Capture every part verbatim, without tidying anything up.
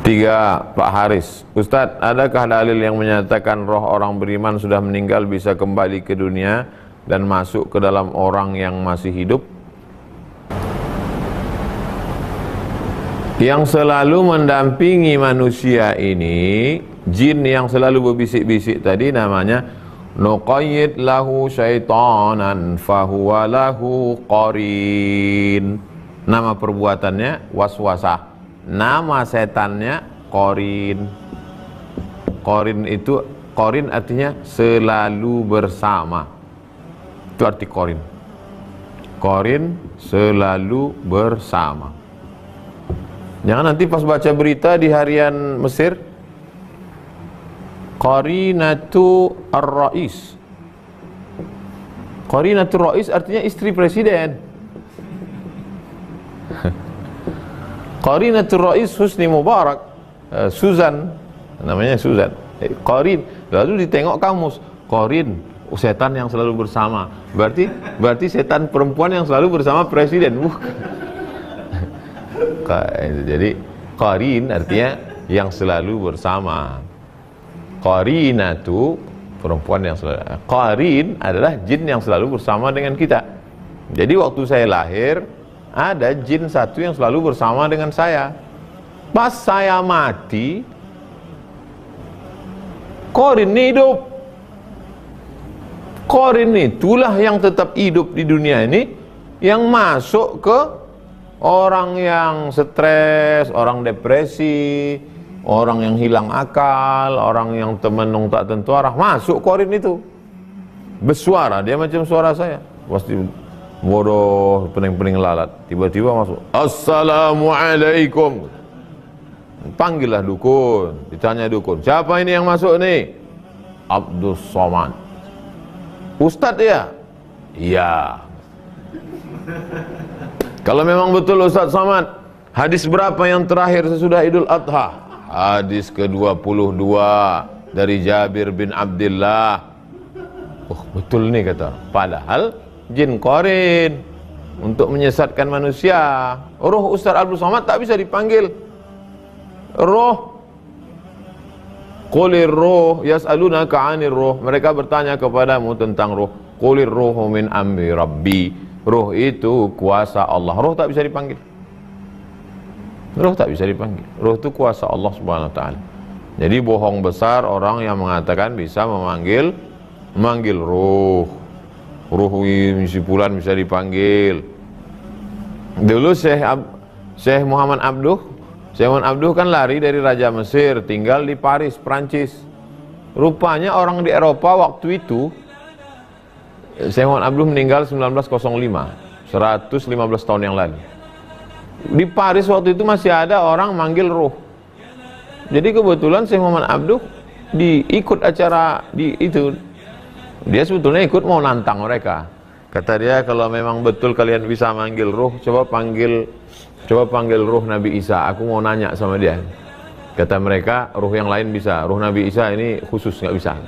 Tiga, Pak Haris. Ustadz, adakah dalil yang menyatakan roh orang beriman sudah meninggal bisa kembali ke dunia dan masuk ke dalam orang yang masih hidup? Yang selalu mendampingi manusia ini, jin yang selalu berbisik-bisik tadi, namanya nuqayyid lahu syaitanan fahuwa lahu qarin. Nama perbuatannya waswasah. Nama setannya qarin. Qarin itu, qarin artinya selalu bersama. Itu arti qarin. Qarin selalu bersama. Jangan nanti pas baca berita di harian Mesir, qarinatu ar-rais. Qarinatu ar-rais artinya istri presiden. Qarinatul Rais Husni Mubarak, uh, Susan, namanya Susan. Eh, Qarin, lalu ditengok kamus, Qarin, setan yang selalu bersama. Berarti, berarti setan perempuan yang selalu bersama presiden. Jadi Qarin artinya yang selalu bersama. Qarinatu perempuan yang selalu. Qarin adalah jin yang selalu bersama dengan kita. Jadi waktu saya lahir, ada jin satu yang selalu bersama dengan saya. Pas saya mati, Qarin hidup. Qarin itulah yang tetap hidup di dunia ini, yang masuk ke orang yang stres, orang depresi, orang yang hilang akal, orang yang temenung tak tentu arah, masuk Qarin itu. Bersuara, dia macam suara saya. Pasti bodoh, pening-pening lalat, tiba-tiba masuk, assalamualaikum. Panggillah dukun, ditanya dukun, siapa ini yang masuk nih? Abdus Somad. Ustadz ya? Iya. Kalau memang betul Ustadz Somad, hadis berapa yang terakhir sesudah Idul Adha? Hadis ke dua puluh dua dari Jabir bin Abdullah. Oh betul nih kata, padahal jin Qarin untuk menyesatkan manusia. Roh Ustaz Abdul Somad tak bisa dipanggil. Roh, qulir roh yas'alunaka 'anir roh. Mereka bertanya kepadamu tentang roh. Qulir rohu min amri rabbi. Roh itu kuasa Allah. Roh tak bisa dipanggil. Roh tak bisa dipanggil. Roh itu kuasa Allah Subhanahu wa taala. Jadi bohong besar orang yang mengatakan bisa memanggil memanggil roh. Ruh misi pulan bisa dipanggil. Dulu Syekh Ab, Syekh Muhammad Abduh, Syekh Muhammad Abduh kan lari dari Raja Mesir, tinggal di Paris, Prancis. Rupanya orang di Eropa waktu itu, Syekh Muhammad Abduh meninggal seribu sembilan ratus lima, seratus lima belas tahun yang lalu. Di Paris waktu itu masih ada orang manggil ruh. Jadi kebetulan Syekh Muhammad Abduh diikut acara di itu. Dia sebetulnya ikut mau nantang mereka. Kata dia, kalau memang betul kalian bisa manggil ruh, coba panggil coba panggil ruh Nabi Isa. Aku mau nanya sama dia. Kata mereka, ruh yang lain bisa, ruh Nabi Isa ini khusus nggak bisa.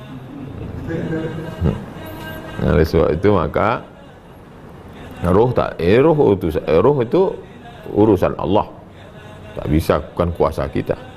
Nah, oleh sebab itu maka ruh tak, eh, ruh itu, eh, ruh itu urusan Allah. Tak bisa, bukan kuasa kita.